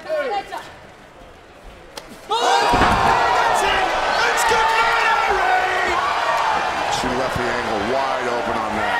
That's it! It's good night, Harry! She left the angle wide open on that.